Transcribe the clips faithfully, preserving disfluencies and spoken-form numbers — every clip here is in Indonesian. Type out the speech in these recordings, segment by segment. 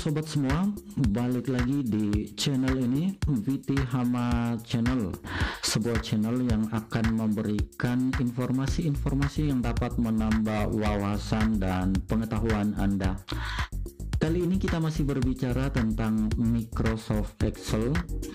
sobat semua, balik lagi di channel ini, Viti Hama Channel, sebuah channel yang akan memberikan informasi-informasi yang dapat menambah wawasan dan pengetahuan Anda. Kali ini kita masih berbicara tentang Microsoft Excel,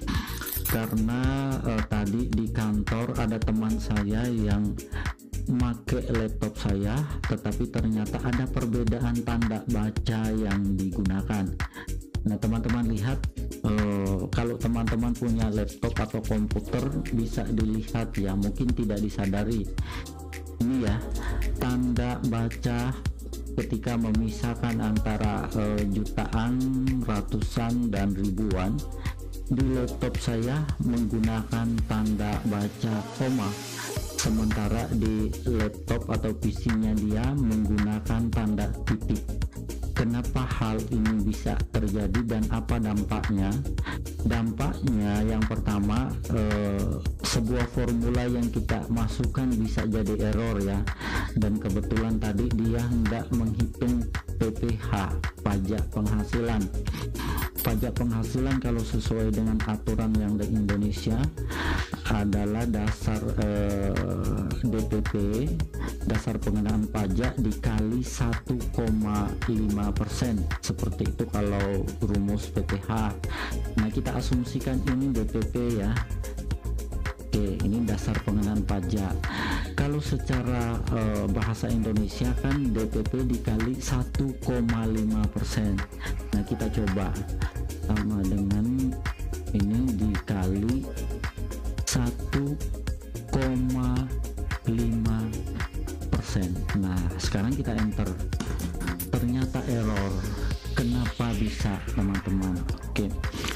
karena eh, tadi di kantor ada teman saya yang make laptop saya, tetapi ternyata ada perbedaan tanda baca yang digunakan. Nah, teman-teman lihat, eh, kalau teman-teman punya laptop atau komputer bisa dilihat ya, mungkin tidak disadari. Ini ya, tanda baca ketika memisahkan antara eh, jutaan, ratusan, dan ribuan. Di laptop saya menggunakan tanda baca koma, sementara di laptop atau P C-nya dia menggunakan tanda titik. Kenapa hal ini bisa terjadi dan apa dampaknya? Dampaknya yang pertama, eh, sebuah formula yang kita masukkan bisa jadi error ya, dan kebetulan tadi dia hendak menghitung P P H, pajak penghasilan. Pajak penghasilan kalau sesuai dengan aturan yang di Indonesia adalah dasar eh, D P P, dasar pengenaan pajak, dikali satu koma lima persen, seperti itu kalau rumus P P H. Nah, kita asumsikan ini D P P ya. Oke, ini dasar pengenaan pajak. Kalau secara eh, bahasa Indonesia kan D P P dikali satu koma lima persen. Nah, kita coba sama dengan ini dikali satu koma lima persen. Nah, sekarang kita enter. Ternyata error. Kenapa bisa, teman-teman? Oke.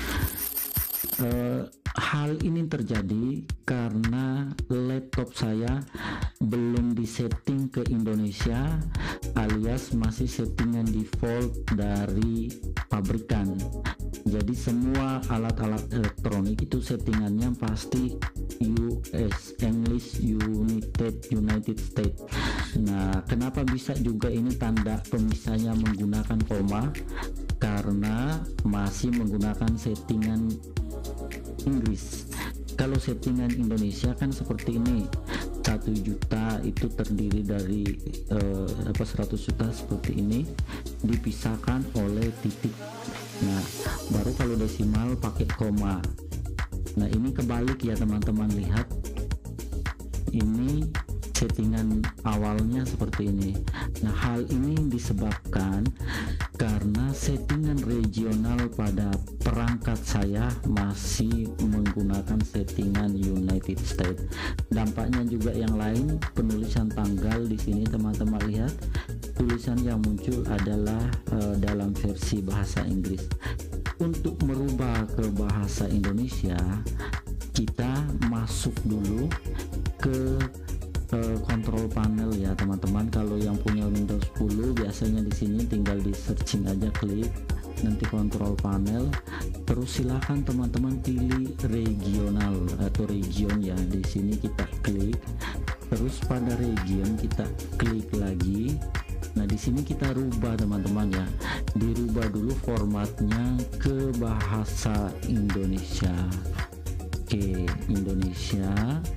Uh, hal ini terjadi karena laptop saya belum disetting ke Indonesia, alias masih settingan default dari pabrikan. Jadi semua alat-alat elektronik itu settingannya pasti U S, English United United States. Nah, kenapa bisa juga ini tanda pemisahnya menggunakan koma? Karena masih menggunakan settingan Inggris. Kalau settingan Indonesia kan seperti ini, satu juta itu terdiri dari eh, apa seratus juta seperti ini, dipisahkan oleh titik. Nah, baru kalau desimal pakai koma. Nah, ini kebalik ya, teman-teman lihat. Ini settingan awalnya seperti ini. Nah, hal ini disebabkan karena settingan regional pada perangkat saya masih menggunakan settingan United States. Dampaknya juga yang lain, penulisan tanggal di sini teman-teman lihat, tulisan yang muncul adalah uh, dalam versi bahasa Inggris. Untuk merubah ke bahasa Indonesia, kita masuk dulu ke kontrol panel ya, teman-teman. Kalau yang punya Windows sepuluh biasanya di sini tinggal di searching aja, klik nanti kontrol panel, terus silakan teman-teman pilih regional atau region ya. Di sini kita klik, terus pada region kita klik lagi. Nah, di sini kita rubah teman-teman ya, dirubah dulu formatnya ke bahasa Indonesia. Oke, Indonesia.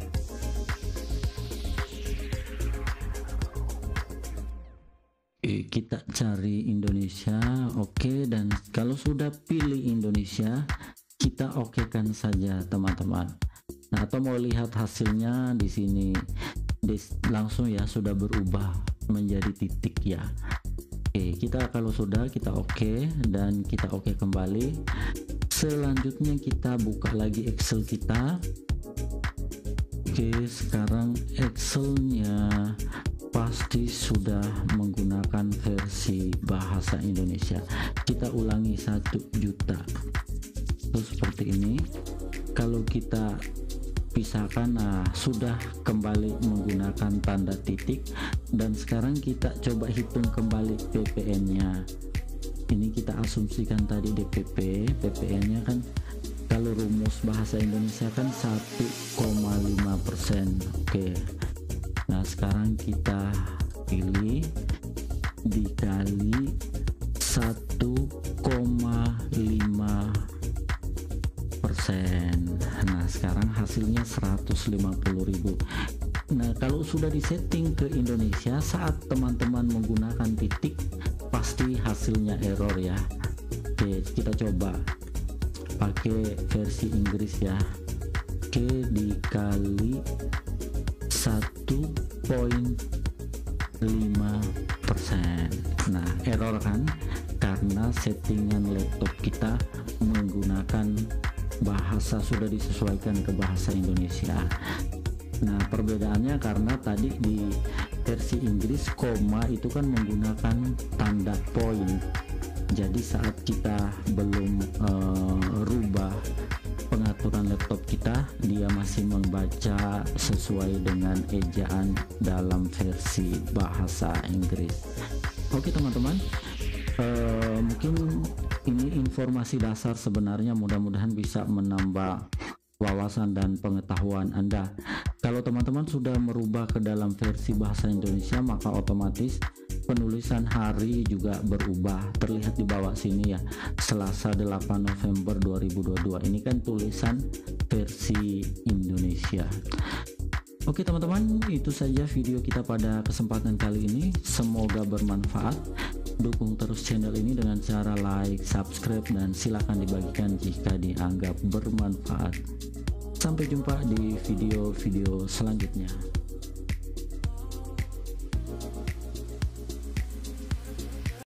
Kita cari Indonesia, oke, dan kalau sudah pilih Indonesia, kita okekan saja teman-teman. Nah, atau mau lihat hasilnya di sini langsung ya, sudah berubah menjadi titik ya. Oke, kita kalau sudah kita oke, dan kita oke kembali. Selanjutnya kita buka lagi Excel kita. Oke, sekarang Excelnya pasti sudah menggunakan versi bahasa Indonesia. Kita ulangi satu juta. Terus seperti ini. Kalau kita pisahkan, nah sudah kembali menggunakan tanda titik. Dan sekarang kita coba hitung kembali P P N-nya. Ini kita asumsikan tadi D P P, P P N-nya kan kalau rumus bahasa Indonesia kan satu koma lima persen. Oke. Nah, sekarang kita pilih dikali satu koma lima persen. Nah, sekarang hasilnya seratus lima puluh ribu. Nah, kalau sudah disetting ke Indonesia, saat teman-teman menggunakan titik pasti hasilnya error ya. Oke, kita coba pakai versi Inggris ya. Oke, dikali satu koma lima persen. Nah, error kan karena settingan laptop kita menggunakan bahasa sudah disesuaikan ke bahasa Indonesia. Nah, perbedaannya karena tadi di versi Inggris koma itu kan menggunakan tanda poin. Jadi saat kita belum uh, rubah pengaturan laptop kita, dia masih membaca sesuai dengan ejaan dalam versi bahasa Inggris. Oke teman-teman, uh, mungkin ini informasi dasar sebenarnya, mudah-mudahan bisa menambah wawasan dan pengetahuan Anda. Kalau teman-teman sudah merubah ke dalam versi bahasa Indonesia, maka otomatis penulisan hari juga berubah. Terlihat di bawah sini ya, Selasa delapan November dua ribu dua puluh dua. Ini kan tulisan versi Indonesia. Oke teman-teman, itu saja video kita pada kesempatan kali ini. Semoga bermanfaat. Dukung terus channel ini dengan cara like, subscribe, dan silakan dibagikan jika dianggap bermanfaat. Sampai jumpa di video-video selanjutnya.